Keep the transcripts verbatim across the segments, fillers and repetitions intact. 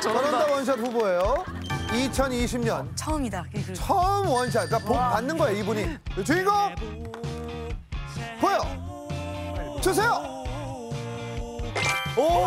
저런다 원샷 후보예요. 이천이십 년 처음이다. 처음 원샷. 그러니까 복 받는 거예요, 이분이. 주인공 보여 주세요. 오,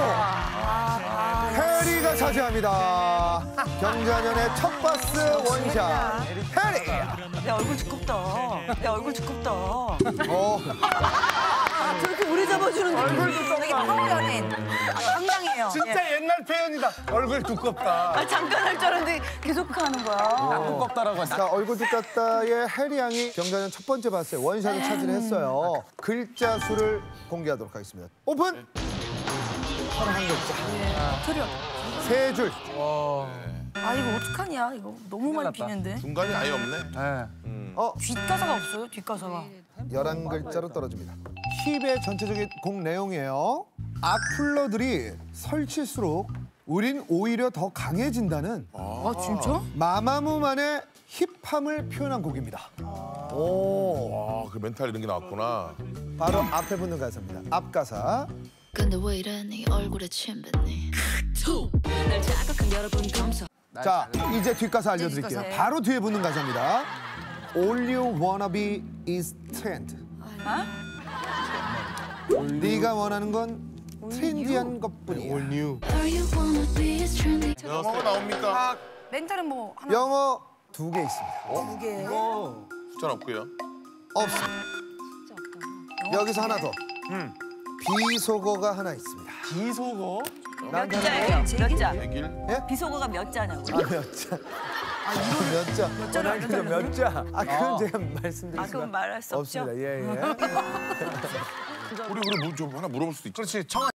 해리가 차지합니다. 경자년의 첫 바스 원샷. 해리. 내 얼굴 두껍다. 내 얼굴 두껍다. 어. 아, 저렇게 오래 잡아주는 얼굴 두껍다. 되게 파워 연예인. 상당해요. 진짜 옛날 표현이다. 얼굴 두껍다. 아, 잠깐 할 줄 알았는데 계속 하는 거야. 두껍다라고 했어. 자, 얼굴 두껍다의 해리 양이 경자년 첫 번째 바스에 원샷을 차지를 했어요. 글자 수를 공개하도록 하겠습니다. 오픈. 서른한 글자. 소리야. 세 줄. 아, 이거 어떡하냐. 이거 너무 많이 비는데. 중간이 아예 없네. 네. 어, 뒷가사가 없어요, 뒷가사가. 열한 글자로 떨어집니다. 힙의 전체적인 곡 내용이에요. 악플러들이 설칠수록 우린 오히려 더 강해진다는 아, 진짜? 마마무만의 힙함을 표현한 곡입니다. 오, 와, 그 멘탈 이런 게 나왔구나. 바로 앞에 붙는 가사입니다. 앞 가사. 근데 왜 이래 네 얼굴에 침 뱉니 날 자극한 여러분 감사 자, 이제 뒷가사 알려드릴게요. 뒷가사예요? 바로 뒤에 붙는 가사입니다. All you wanna be is trend. 네가 원하는 건 트렌디한 것뿐이야. All you wanna be is trendy 영어가 나옵니까? 멘탈은 뭐 하나 영어 두 개 있습니다. 두 개. 숫자는 없고요. 없습니다. 여기서 하나 더. 비속어가 하나 있습니다. 비속어? 몇 자예요? 몇 자? 백일. 비속어가 몇 자냐고. 아, 몇 자? 몇 자? 몇 자를 알려달라고요? 몇 자? 아, 그건 제가 말씀드릴 아, 수가 그건 말할 수 없죠? 없습니다. 예, 예. 우리 우리 뭐 좀 하나 물어볼 수도 있죠. 그렇지. 청